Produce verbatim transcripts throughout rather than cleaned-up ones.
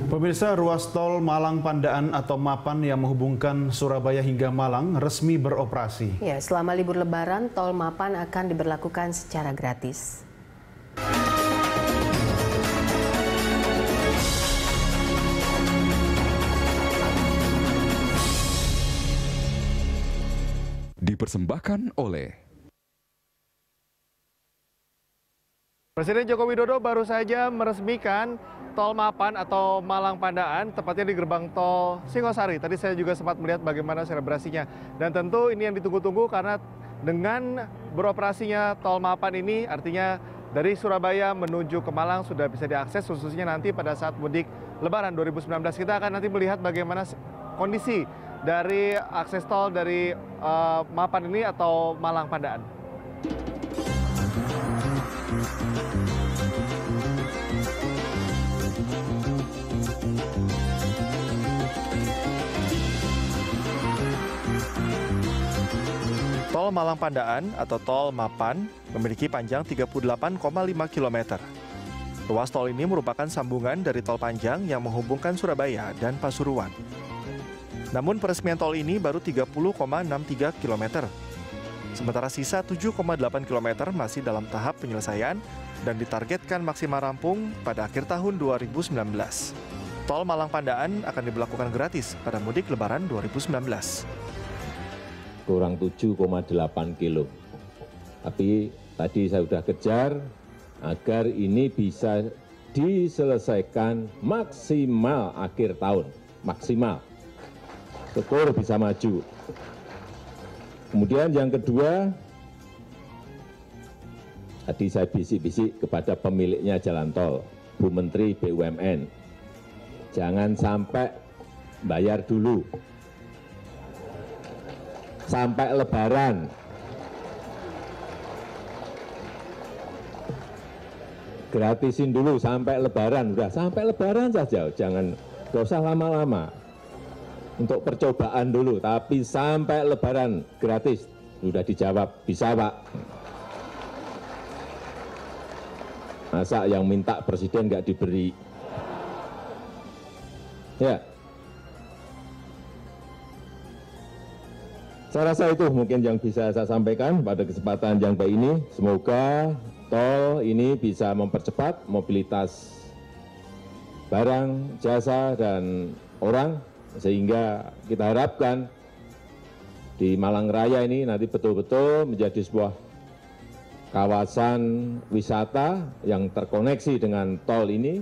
Pemirsa, ruas tol Malang Pandaan atau Mapan yang menghubungkan Surabaya hingga Malang resmi beroperasi. Ya, selama libur Lebaran, tol Mapan akan diberlakukan secara gratis. Dipersembahkan oleh Presiden Joko Widodo baru saja meresmikan tol Mapan atau Malang Pandaan, tepatnya di gerbang tol Singosari. Tadi saya juga sempat melihat bagaimana selebrasinya. Dan tentu ini yang ditunggu-tunggu karena dengan beroperasinya tol Mapan ini artinya dari Surabaya menuju ke Malang sudah bisa diakses, khususnya nanti pada saat mudik Lebaran dua ribu sembilan belas. Kita akan nanti melihat bagaimana kondisi dari akses tol dari uh, Mapan ini atau Malang Pandaan. Tol Malang Pandaan atau tol Mapan memiliki panjang tiga puluh delapan koma lima kilometer. Ruas tol ini merupakan sambungan dari tol panjang yang menghubungkan Surabaya dan Pasuruan. Namun peresmian tol ini baru tiga puluh koma enam tiga kilometer. Sementara sisa tujuh koma delapan kilometer masih dalam tahap penyelesaian dan ditargetkan maksimal rampung pada akhir tahun dua ribu sembilan belas. Tol Malang Pandaan akan diberlakukan gratis pada mudik Lebaran dua ribu sembilan belas. Kurang tujuh koma delapan kilo. Tapi tadi saya sudah kejar agar ini bisa diselesaikan maksimal akhir tahun. Maksimal. Syukur bisa maju. Kemudian yang kedua, tadi saya bisik-bisik kepada pemiliknya jalan tol, Bu Menteri B U M N. Jangan sampai bayar dulu. Sampai Lebaran. Gratisin dulu sampai Lebaran. Udah sampai Lebaran saja, jangan gak usah lama-lama. Untuk percobaan dulu, tapi sampai Lebaran gratis. Sudah dijawab, bisa Pak. Masa yang minta Presiden nggak diberi? Ya. Saya rasa itu mungkin yang bisa saya sampaikan pada kesempatan yang baik ini. Semoga tol ini bisa mempercepat mobilitas barang, jasa, dan orang. Sehingga kita harapkan di Malang Raya ini nanti betul-betul menjadi sebuah kawasan wisata yang terkoneksi dengan tol ini.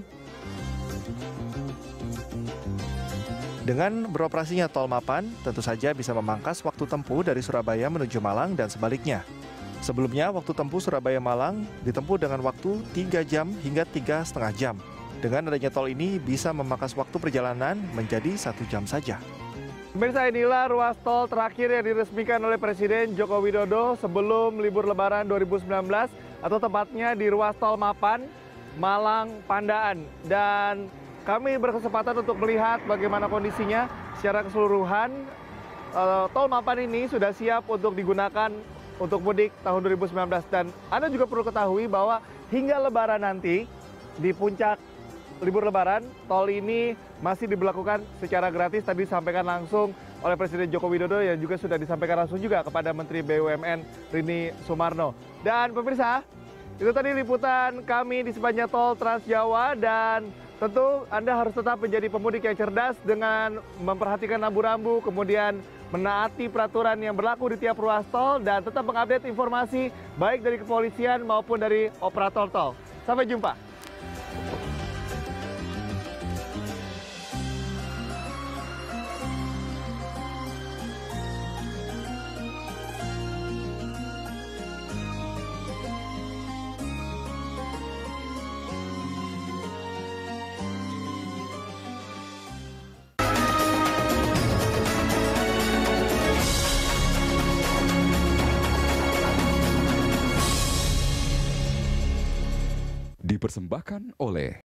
Dengan beroperasinya tol Mapan, tentu saja bisa memangkas waktu tempuh dari Surabaya menuju Malang dan sebaliknya. Sebelumnya, waktu tempuh Surabaya-Malang ditempuh dengan waktu tiga jam hingga tiga setengah jam. Dengan adanya tol ini bisa memangkas waktu perjalanan menjadi satu jam saja. Pemirsa, inilah ruas tol terakhir yang diresmikan oleh Presiden Joko Widodo sebelum libur Lebaran dua ribu sembilan belas atau tepatnya di ruas tol Mapan, Malang Pandaan. Dan kami berkesempatan untuk melihat bagaimana kondisinya secara keseluruhan. Uh, tol Mapan ini sudah siap untuk digunakan untuk mudik tahun dua ribu sembilan belas. Dan Anda juga perlu ketahui bahwa hingga Lebaran nanti di puncak libur Lebaran, tol ini masih diberlakukan secara gratis. Tadi disampaikan langsung oleh Presiden Joko Widodo yang juga sudah disampaikan langsung juga kepada Menteri B U M N Rini Sumarno. Dan pemirsa, itu tadi liputan kami di sepanjang tol Trans Jawa, dan tentu Anda harus tetap menjadi pemudik yang cerdas dengan memperhatikan rambu-rambu, kemudian menaati peraturan yang berlaku di tiap ruas tol, dan tetap mengupdate informasi baik dari kepolisian maupun dari operator tol. Sampai jumpa. dipersembahkan oleh